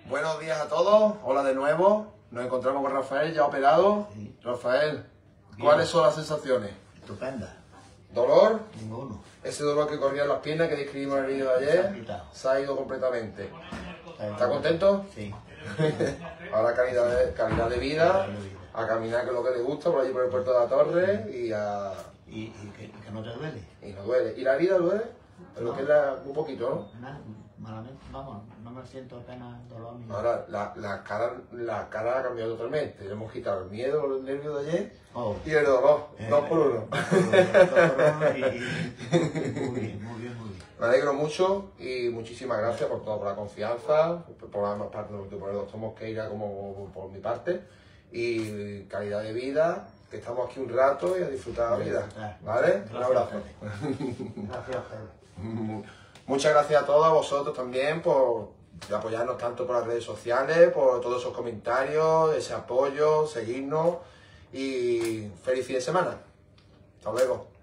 Buenos días a todos, hola de nuevo. Nos encontramos con Rafael, ya operado. Sí. Rafael, Bien. ¿cuáles son las sensaciones? Estupenda. ¿Dolor? Ninguno. Ese dolor que corría en las piernas que describimos en el vídeo de Se ha ayer quitado. se ha ido completamente. ¿Está contento? Sí. Ahora calidad de vida, a caminar, que es lo que le gusta, por allí por el puerto de la Torre y Y que no te duele. y no duele. ¿Y la herida duele? Lo que es un poquito, ¿no? Malamente, vamos, no me siento apenas dolor ni nada. Ahora, la cara ha cambiado totalmente. Le hemos quitado el miedo, los nervios de ayer Oh. y el dolor. 2 por 1. Muy bien, muy bien, muy bien. Me alegro mucho y muchísimas gracias por todo, por la confianza, por ambas partes, tanto por el doctor Mosqueira como por mi parte. Y calidad de vida, que estamos aquí un rato y a disfrutar la vida. ¿Vale? Un abrazo. Gracias, Pedro. Muchas gracias a todos, a vosotros también, por apoyarnos tanto por las redes sociales, por todos esos comentarios, ese apoyo, seguirnos y feliz fin de semana. Hasta luego.